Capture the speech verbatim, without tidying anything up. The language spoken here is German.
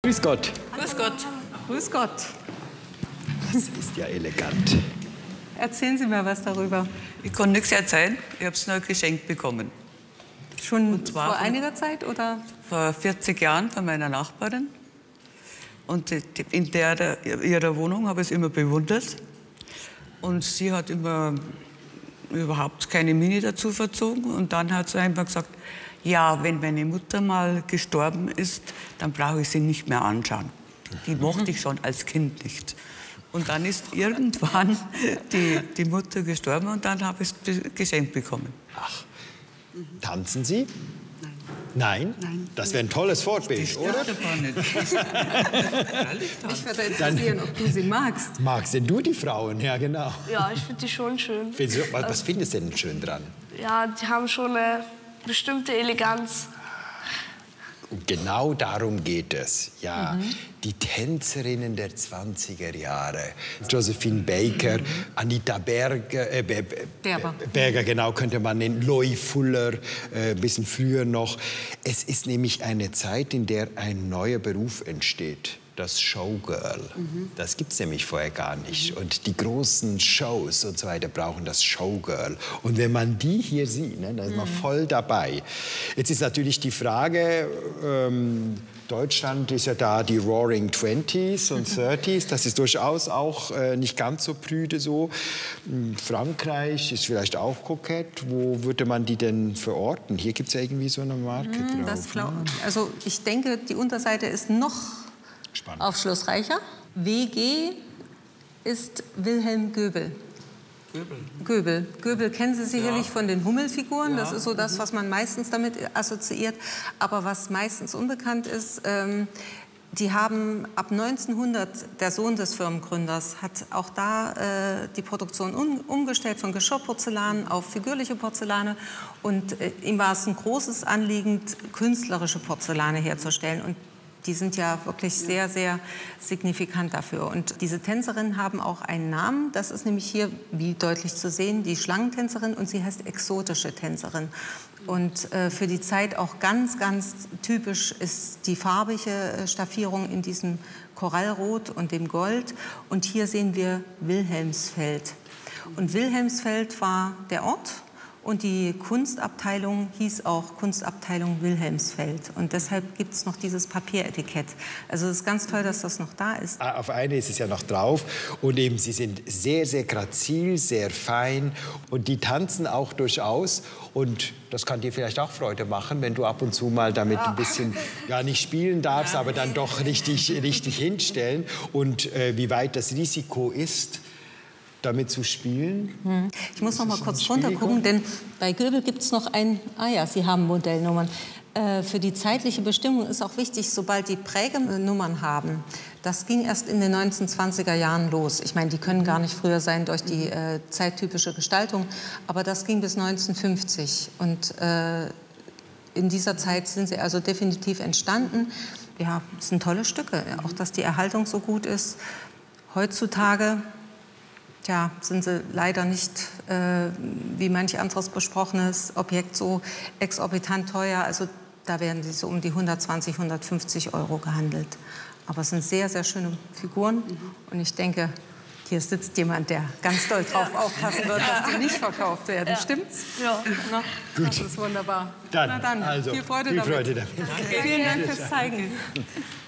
Grüß Gott. Grüß Gott. Grüß Gott. Das ist ja elegant. Erzählen Sie mir was darüber. Ich kann nichts erzählen, ich habe es nur geschenkt bekommen. Schon zwar vor von- einiger Zeit, oder? Vor vierzig Jahren von meiner Nachbarin. Und die- die- in der, der, ihrer Wohnung habe ich es immer bewundert. Und sie hat immer überhaupt keine Miene dazu verzogen. Und dann hat sie einfach gesagt, ja, wenn meine Mutter mal gestorben ist, dann brauche ich sie nicht mehr anschauen. Die mochte ich schon als Kind nicht. Und dann ist irgendwann die, die Mutter gestorben und dann habe ich es geschenkt bekommen. Ach, tanzen Sie? Nein. Nein? Das wäre ein tolles Vorbild, oder? Mich würde interessieren, ob du sie magst. Magst denn du die Frauen? Ja, genau. Ja, ich finde die schon schön. Findest du- Was, was findest du denn schön dran? Ja, die haben schon eine bestimmte Eleganz. Und genau darum geht es. Ja, die Tänzerinnen der zwanziger Jahre. Josephine Baker, Anita Berger, äh, Be- Be- Berger. Berger, genau, könnte man nennen, Loie Fuller, äh, ein bisschen früher noch. Es ist nämlich eine Zeit, in der ein neuer Beruf entsteht. Das Showgirl. Das gibt es nämlich vorher gar nicht. Und die großen Shows und so weiter brauchen das Showgirl. Und wenn man die hier sieht, ne, da ist man voll dabei. Jetzt ist natürlich die Frage, ähm, Deutschland ist ja da die Roaring Twenties und Thirties. Das ist durchaus auch äh, nicht ganz so prüde so. Hm, Frankreich ist vielleicht auch kokett. Wo würde man die denn verorten? Hier gibt es ja irgendwie so eine Marke drauf. Das glaub, ne? also ich denke, die Unterseite ist noch Spannend. aufschlussreicher. W G ist Wilhelm Göbel. Göbel. Göbel. Göbel kennen Sie sicherlich Ja. von den Hummelfiguren. Ja. Das ist so das, was man meistens damit assoziiert. Aber was meistens unbekannt ist, ähm, die haben ab neunzehnhundert, der Sohn des Firmengründers, hat auch da äh, die Produktion um, umgestellt von Geschirrporzellan auf figürliche Porzellane. Und äh, ihm war es ein großes Anliegen, künstlerische Porzellane herzustellen. Und die sind ja wirklich sehr, sehr signifikant dafür. Und diese Tänzerinnen haben auch einen Namen. Das ist nämlich hier, wie deutlich zu sehen, die Schlangentänzerin. Und sie heißt exotische Tänzerin. Und äh, für die Zeit auch ganz, ganz typisch ist die farbige äh, Staffierung in diesem Korallrot und dem Gold. Und hier sehen wir Wilhelmsfeld. Und Wilhelmsfeld war der Ort. Und die Kunstabteilung hieß auch Kunstabteilung Wilhelmsfeld. Und deshalb gibt es noch dieses Papieretikett. Also es ist ganz toll, dass das noch da ist. Auf eine ist es ja noch drauf. Und eben, sie sind sehr, sehr grazil, sehr fein. Und die tanzen auch durchaus. Und das kann dir vielleicht auch Freude machen, wenn du ab und zu mal damit ein bisschen, ja, nicht spielen darfst, aber dann doch richtig, richtig hinstellen. Und äh, wie weit das Risiko ist, damit zu spielen. Ich muss noch mal das kurz ein runter gucken, Spielraum? denn bei Göbel gibt es noch ein, ah ja, Sie haben Modellnummern. Äh, für die zeitliche Bestimmung ist auch wichtig, sobald die Prägenummern haben, das ging erst in den neunzehnhundertzwanziger Jahren los. Ich meine, die können gar nicht früher sein durch die äh, zeittypische Gestaltung, aber das ging bis neunzehnhundertfünfzig. Und äh, in dieser Zeit sind sie also definitiv entstanden. Ja, es sind tolle Stücke, auch dass die Erhaltung so gut ist. Heutzutage Tja, sind sie leider nicht, äh, wie manch anderes besprochenes Objekt, so exorbitant teuer. Also da werden sie so um die hundertzwanzig, hundertfünfzig Euro gehandelt. Aber es sind sehr, sehr schöne Figuren. Und ich denke, hier sitzt jemand, der ganz doll drauf aufpassen wird, dass die nicht verkauft werden. Ja. Stimmt's? Ja. Na, das ist wunderbar. Dann, Na dann, also, viel Freude viel damit. Freude damit. Vielen Dank fürs Zeigen.